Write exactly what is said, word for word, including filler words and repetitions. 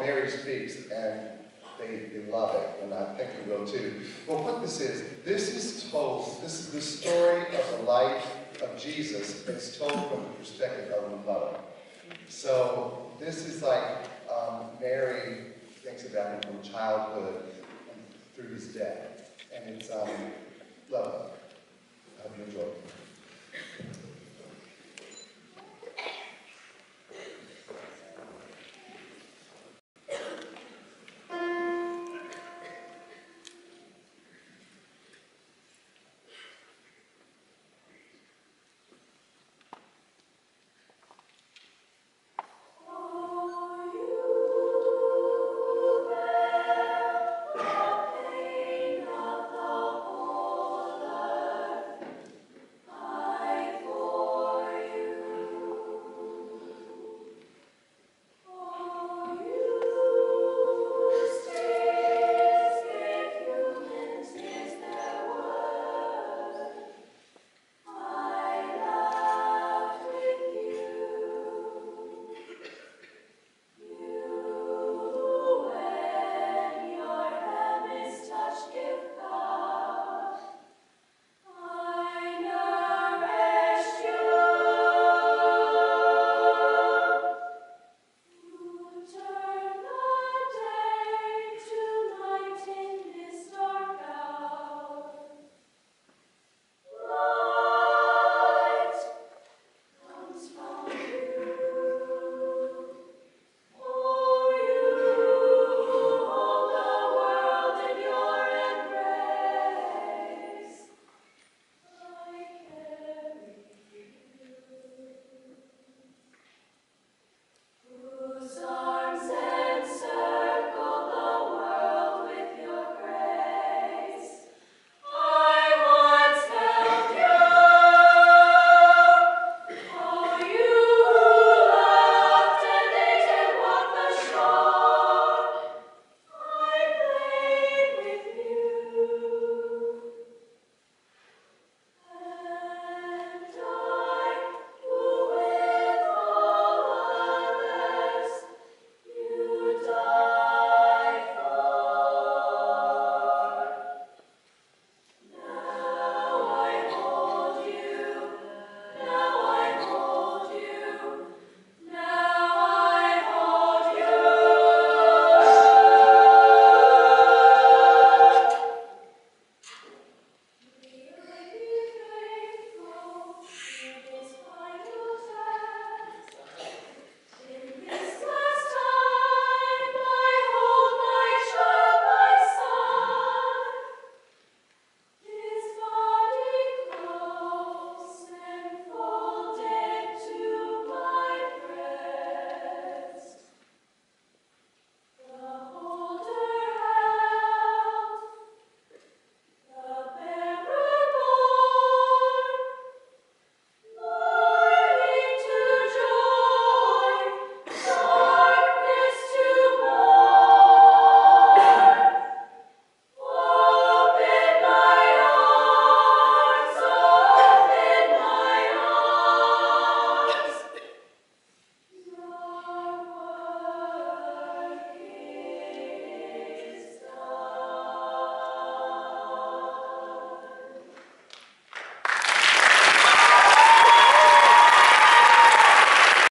Mary Speaks, and they, they love it, and I think you will too. Well, what this is, this is told, this is the story of the life of Jesus. It's told from the perspective of a mother. So this is like um, Mary thinks about him from childhood and through his death. And it's um, lovely. I hope you enjoy it.